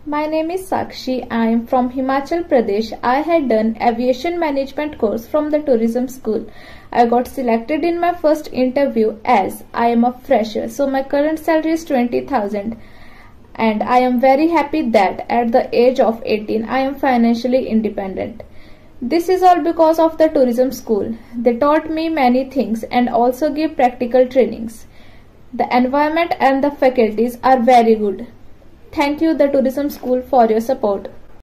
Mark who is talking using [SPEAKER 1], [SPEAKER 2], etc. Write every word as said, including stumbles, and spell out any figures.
[SPEAKER 1] My name is Sakshi. I am from Himachal Pradesh. I had done aviation management course from the tourism school. I got selected in my first interview as I am a fresher. So my current salary is twenty thousand and I am very happy that at the age of eighteen I am financially independent. This is all because of the tourism school. They taught me many things and also gave practical trainings. The environment and the faculties are very good. Thank you, the tourism school, for your support.